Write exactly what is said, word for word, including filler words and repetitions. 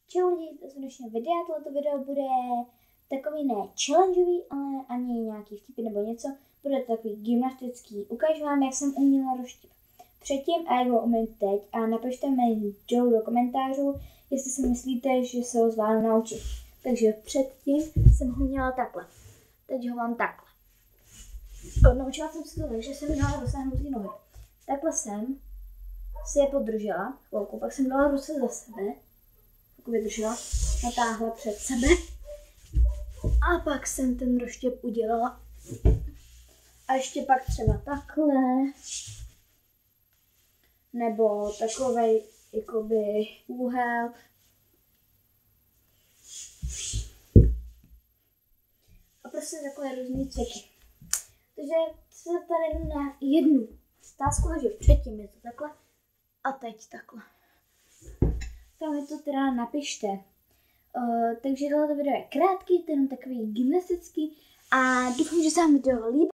Čau lidi, to jsou dnešního videa, tohleto video bude takový ne challengeový, ale ani nějaký vtipy nebo něco. Bude to takový gymnastický. Ukážu vám, jak jsem uměla roštěp předtím a jak ho umím teď. A napište mi Joe do komentářů, jestli si myslíte, že se ho zvládnu naučit. Takže předtím jsem ho měla takhle. Teď ho mám takhle. Naučila jsem se to tak, že jsem měla dosáhnout ty nohy. Takhle jsem si je podržela chvilku, pak jsem dala ruce za sebe. Vydržela, natáhla před sebe a pak jsem ten roštěp udělala. A ještě pak třeba takhle, nebo takovej jakoby úhel. A prostě takové různý cviky. Takže se tady na jednu stázku, takže předtím je to takhle a teď takhle. Tam mi to teda napište. Uh, takže tohle video je krátký, ten takový gymnastický a doufám, že se vám video líbí.